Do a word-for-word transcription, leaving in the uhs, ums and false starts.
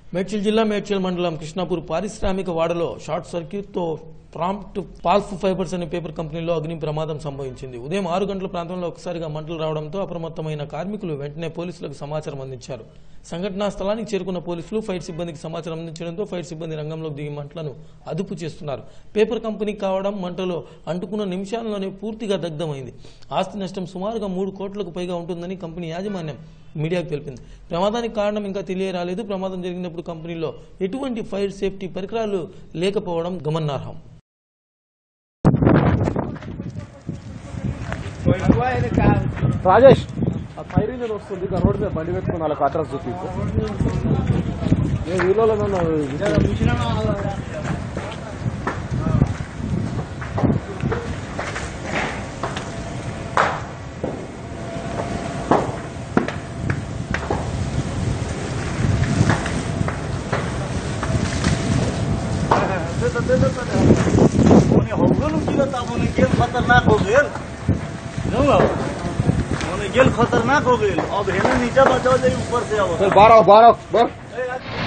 మేడ్చల్ జిల్లా మేడ్చల్ మండలం కృష్ణాపూర్ పారిశ్రామిక వాడలో షార్ట్ సర్క్యూట్ తో ప్రాంప్ట్ పాల్ఫ్ ఫైబర్స్ అనే పేపర్ కంపెనీలో అగ్ని ప్రమాదం సంభవించింది. ఉదయం ఆరు గంటల ప్రాంతంలో ఒకసారిగా మంటలు రావడంతో అప్రమత్తమైన కార్మికులు వెంటనే పోలీసులకు సమాచారం అందించారు. సంఘటనా స్థలానికి చేరుకున్న పోలీసులు ఫైర్ సిబ్బందికి సమాచారం అందించడంతో ఫైర్ సిబ్బంది రంగంలోకి దిగి మంటలను అదుపు చేస్తున్నారు. పేపర్ కంపెనీ కావడం మంటలో అంటుకున్న నిమిషాల్లోనే పూర్తిగా దగ్ధమైంది. ఆస్తి నష్టం సుమారుగా మూడు కోట్లకు పైగా ఉంటుందని కంపెనీ యాజమాన్యం మీడియాకు తెలిపింది. ప్రమాదానికి కారణం ఇంకా తెలియరాలేదు. ప్రమాదం జరిగినప్పుడు కంపెనీలో ఎటువంటి ఫైర్ సేఫ్టీ పరికరాలు లేకపోవడం గమనార్హం. రాజేష్ ఆ ఫైర్ ఇంజన్ వస్తుంది రోడ్డు మీద బండి పెట్టుకుని వాళ్ళకి అడ్రస్ చూపించు. నేను వీళ్ళలో गेल खतरनाक हो गए गेल खतरनाक हो गए अब हेने नीचे बचाओ ऊपर से आओ बारह बारह